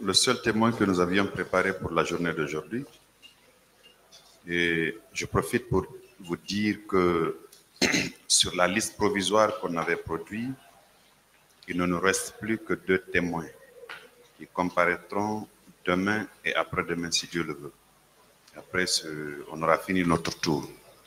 le seul témoin que nous avions préparé pour la journée d'aujourd'hui. Et je profite pour vous dire que sur la liste provisoire qu'on avait produite, il ne nous reste plus que 2 témoins qui comparaîtront demain et après-demain si Dieu le veut. Après, on aura fini notre tour.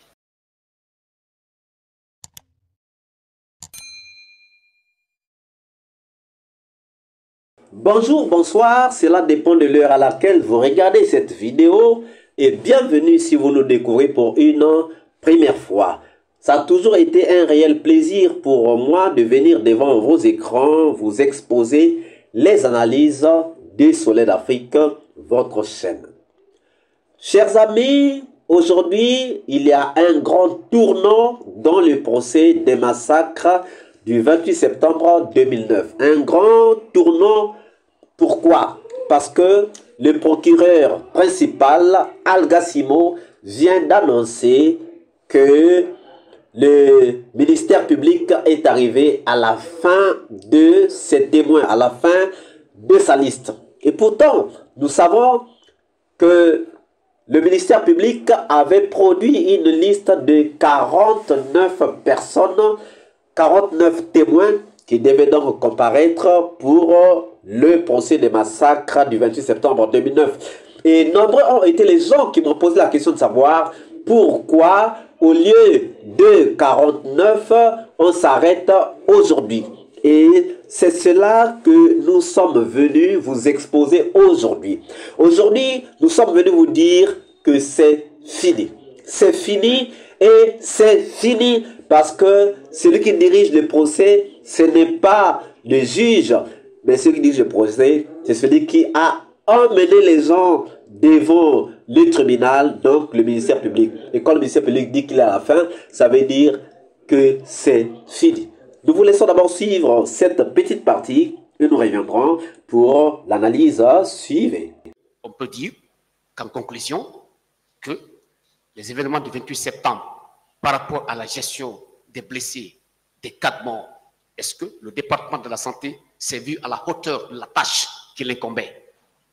Bonjour, bonsoir, cela dépend de l'heure à laquelle vous regardez cette vidéo et bienvenue si vous nous découvrez pour une première fois. Ça a toujours été un réel plaisir pour moi de venir devant vos écrans, vous exposer les analyses du Soleil d'Afrique, votre chaîne. Chers amis, aujourd'hui, il y a un grand tournant dans le procès des massacres du 28 septembre 2009. Un grand tournant. Pourquoi? Parce que le procureur principal, Al Gassimo, vient d'annoncer que le ministère public est arrivé à la fin de ses témoins, à la fin de sa liste. Et pourtant, nous savons que le ministère public avait produit une liste de 49 personnes, 49 témoins qui devaient donc comparaître pour le procès des massacres du 28 septembre 2009. Et nombreux ont été les gens qui m'ont posé la question de savoir pourquoi, au lieu de 49, on s'arrête aujourd'hui. Et c'est cela que nous sommes venus vous exposer aujourd'hui. Aujourd'hui, nous sommes venus vous dire que c'est fini. C'est fini et c'est fini parce que celui qui dirige le procès, ce n'est pas le juge, mais celui qui dirige le procès, c'est celui qui a emmené les gens devant le tribunal, donc le ministère public. Et quand le ministère public dit qu'il est à la fin, ça veut dire que c'est fini. Nous vous laissons d'abord suivre cette petite partie et nous reviendrons pour l'analyse suivante. On peut dire qu'en conclusion, que les événements du 28 septembre par rapport à la gestion des blessés, des cas de mort, est-ce que le département de la santé s'est vu à la hauteur de la tâche qui l'incombait?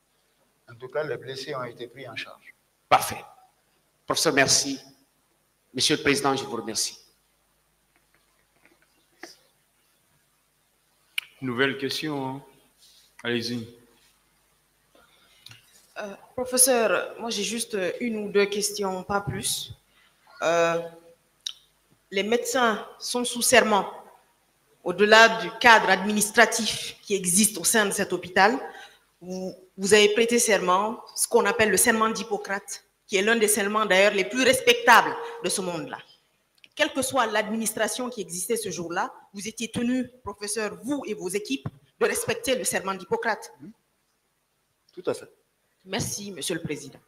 En tout cas, les blessés ont été pris en charge. Parfait. Professeur, merci. Monsieur le Président, je vous remercie. Nouvelle question, hein? Allez-y. Professeur, moi j'ai juste 1 ou 2 questions, pas plus. Les médecins sont sous serment. Au-delà du cadre administratif qui existe au sein de cet hôpital, vous avez prêté serment, ce qu'on appelle le serment d'Hippocrate, qui est l'un des serments d'ailleurs les plus respectables de ce monde-là. Quelle que soit l'administration qui existait ce jour-là, vous étiez tenu, professeur, vous et vos équipes, de respecter le serment d'Hippocrate. Tout à fait. Merci, Monsieur le Président.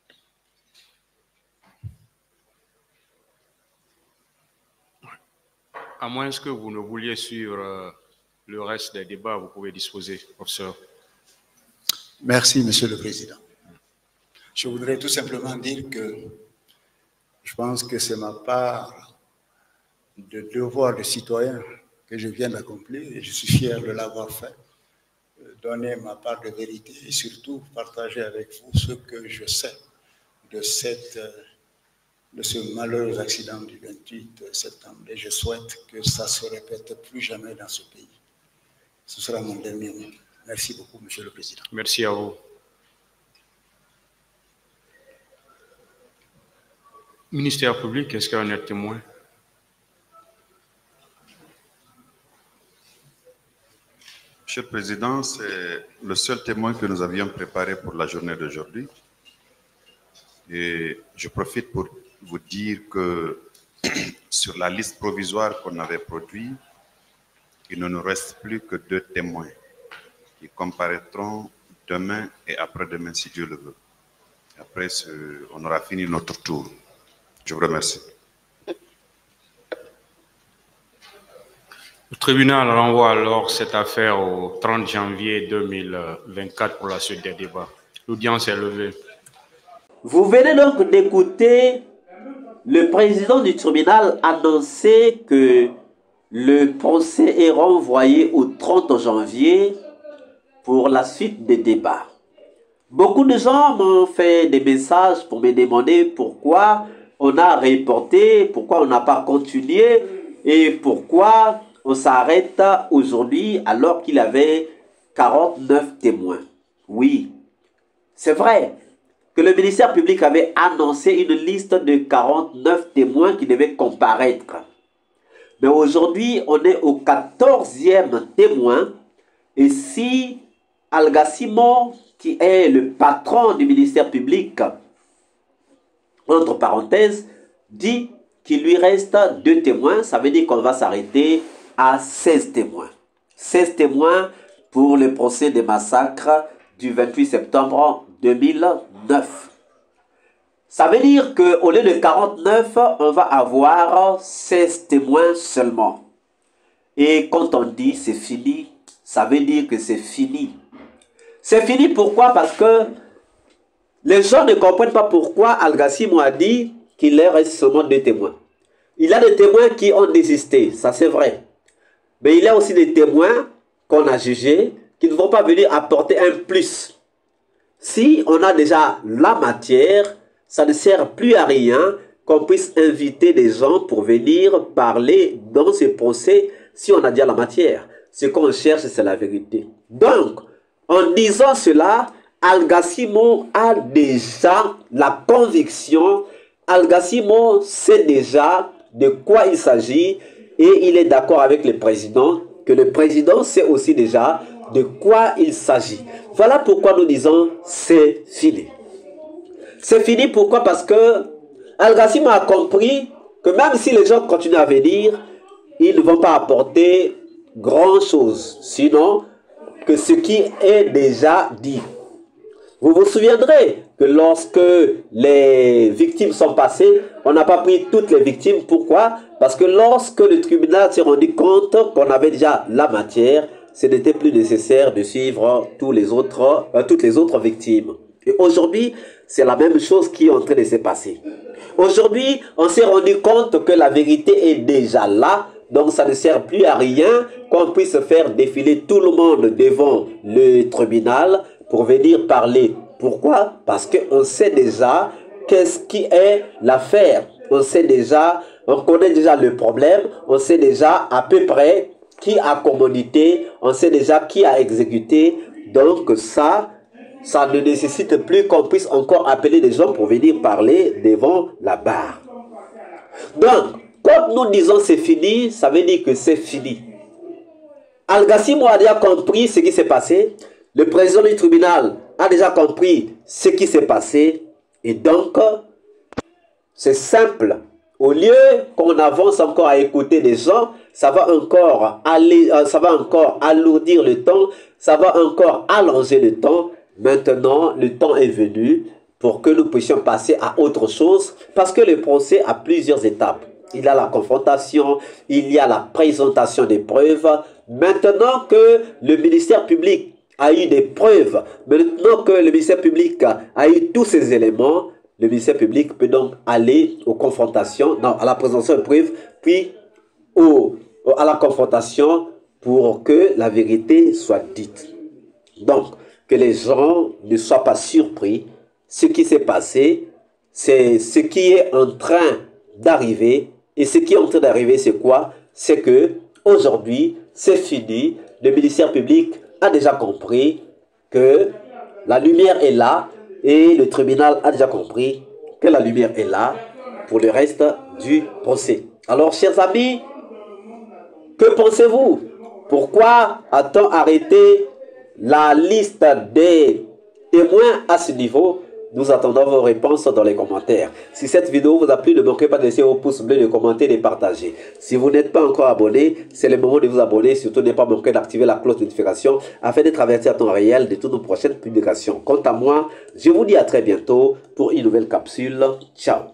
À moins que vous ne vouliez suivre le reste des débats, vous pouvez disposer, professeur. Merci, Monsieur le Président. Je voudrais tout simplement dire que je pense que c'est ma part de devoir de citoyen que je viens d'accomplir et je suis fier de l'avoir fait. Donner ma part de vérité et surtout partager avec vous ce que je sais de ce malheureux accident du 28 septembre. Et je souhaite que ça ne se répète plus jamais dans ce pays. Ce sera mon dernier mot. Merci beaucoup, Monsieur le Président. Merci à vous. Ministère public, est-ce qu'il y a un témoin? Monsieur le Président, c'est le seul témoin que nous avions préparé pour la journée d'aujourd'hui. Et je profite pour vous dire que sur la liste provisoire qu'on avait produite, il ne nous reste plus que 2 témoins qui comparaîtront demain et après-demain si Dieu le veut. Après, on aura fini notre tour. Je vous remercie. Le tribunal renvoie alors cette affaire au 30 janvier 2024 pour la suite des débats. L'audience est levée. Vous venez donc d'écouter le président du tribunal annoncer que le procès est renvoyé au 30 janvier pour la suite des débats. Beaucoup de gens m'ont fait des messages pour me demander pourquoi on a reporté, pourquoi on n'a pas continué et pourquoi on s'arrête aujourd'hui alors qu'il y avait 49 témoins. Oui, c'est vrai que le ministère public avait annoncé une liste de 49 témoins qui devaient comparaître. Mais aujourd'hui, on est au 14e témoin. Et si Alga-Simon, qui est le patron du ministère public, entre parenthèses, dit qu'il lui reste 2 témoins, ça veut dire qu'on va s'arrêter à 16 témoins. 16 témoins pour le procès des massacres du 28 septembre 2009. Ça veut dire qu'au lieu de 49, on va avoir 16 témoins seulement. Et quand on dit c'est fini, ça veut dire que c'est fini. C'est fini pourquoi? Parce que les gens ne comprennent pas pourquoi Alga-Simon a dit qu'il leur reste seulement 2 témoins. Il y a des témoins qui ont désisté, ça c'est vrai. Mais il y a aussi des témoins qu'on a jugés qui ne vont pas venir apporter un plus. Si on a déjà la matière, ça ne sert plus à rien qu'on puisse inviter des gens pour venir parler dans ce procès si on a déjà la matière. Ce qu'on cherche, c'est la vérité. Donc, en disant cela, Alga-Simon a déjà la conviction, Alga-Simon sait déjà de quoi il s'agit et il est d'accord avec le président, que le président sait aussi déjà de quoi il s'agit. Voilà pourquoi nous disons c'est fini. C'est fini pourquoi? Parce que Alga-Simon a compris que même si les gens continuent à venir, ils ne vont pas apporter grand chose, sinon que ce qui est déjà dit. Vous vous souviendrez que lorsque les victimes sont passées, on n'a pas pris toutes les victimes. Pourquoi? Parce que lorsque le tribunal s'est rendu compte qu'on avait déjà la matière, ce n'était plus nécessaire de suivre toutes les autres victimes. Et aujourd'hui, c'est la même chose qui est en train de se passer. Aujourd'hui, on s'est rendu compte que la vérité est déjà là. Donc, ça ne sert plus à rien qu'on puisse faire défiler tout le monde devant le tribunal pour venir parler. Pourquoi? Parce qu'on sait déjà qu'est-ce qui est l'affaire. On sait déjà, on connaît déjà le problème. On sait déjà à peu près qui a commandité. On sait déjà qui a exécuté. Donc, ça ne nécessite plus qu'on puisse encore appeler des gens pour venir parler devant la barre. Donc, quand nous disons c'est fini, ça veut dire que c'est fini. Alga-Simon a déjà compris ce qui s'est passé. Le président du tribunal a déjà compris ce qui s'est passé. Et donc, c'est simple. Au lieu qu'on avance encore à écouter des gens, ça va encore alourdir le temps, ça va encore allonger le temps. Maintenant, le temps est venu pour que nous puissions passer à autre chose, parce que le procès a plusieurs étapes. Il y a la confrontation, il y a la présentation des preuves. Maintenant que le ministère public a eu des preuves, maintenant que le ministère public a eu tous ces éléments, le ministère public peut donc aller aux confrontations, non, à la présentation des preuves, puis à la confrontation pour que la vérité soit dite. Donc, que les gens ne soient pas surpris. Ce qui s'est passé, c'est ce qui est en train d'arriver. Et ce qui est en train d'arriver, c'est quoi? C'est que aujourd'hui, c'est fini. Le ministère public a déjà compris que la lumière est là et le tribunal a déjà compris que la lumière est là pour le reste du procès. Alors, chers amis, que pensez-vous? Pourquoi a-t-on arrêté la liste des témoins à ce niveau? Nous attendons vos réponses dans les commentaires. Si cette vidéo vous a plu, ne manquez pas de laisser vos pouces bleus, de commenter et de partager. Si vous n'êtes pas encore abonné, c'est le moment de vous abonner. Surtout, ne pas manquer d'activer la cloche de notification afin d'être averti à temps réel de toutes nos prochaines publications. Quant à moi, je vous dis à très bientôt pour une nouvelle capsule. Ciao.